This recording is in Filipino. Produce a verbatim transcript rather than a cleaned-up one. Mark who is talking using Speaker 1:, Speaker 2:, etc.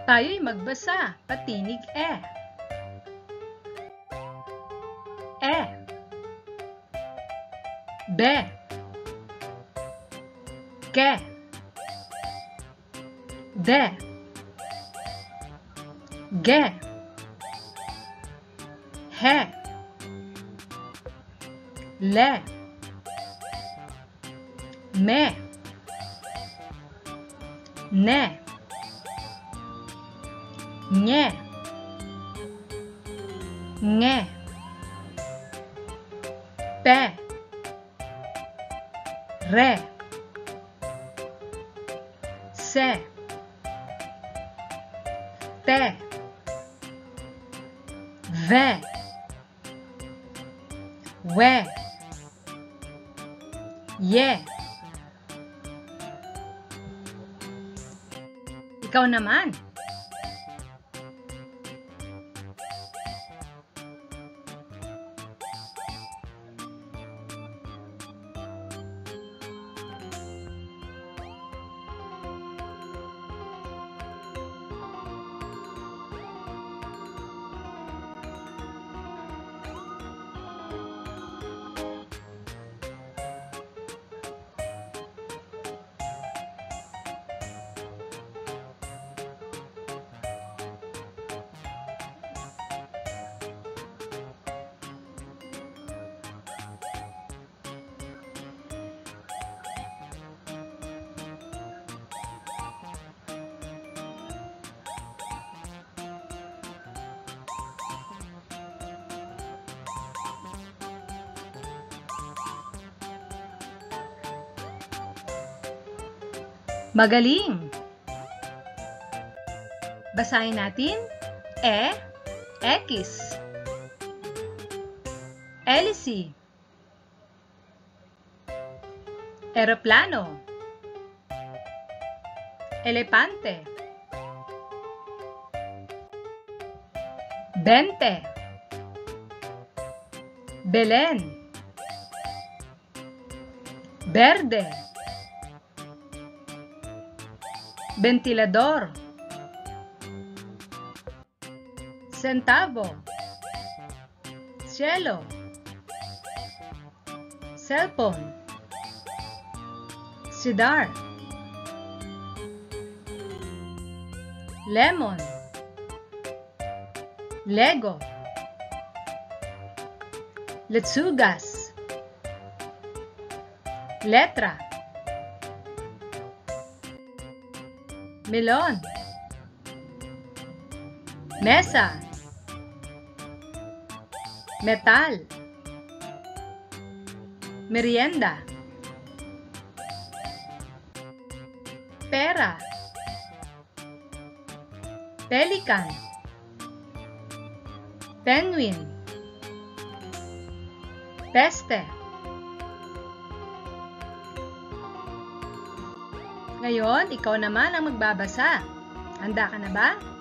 Speaker 1: Tayo'y magbasa, patinig e. E. Be. Ke. De. Ge. He. Le. Me. Ne. Nye. Nge. Pe. Re. Se. Te. Ve. We. Ye. Ikaw naman. Magaling! Basahin natin E, X, Hélice, Eroplano, Elepante, Bente, Belén, Verde, Ventilador, Centavo, Cielo, Cellphone, Sidar, Lemon, Lego, Letsugas, Letra, Melon, Mesa, Metal, Merienda, Pera, Pelican, Penguin, Peste. Ngayon, ikaw naman ang magbabasa. Handa ka na ba?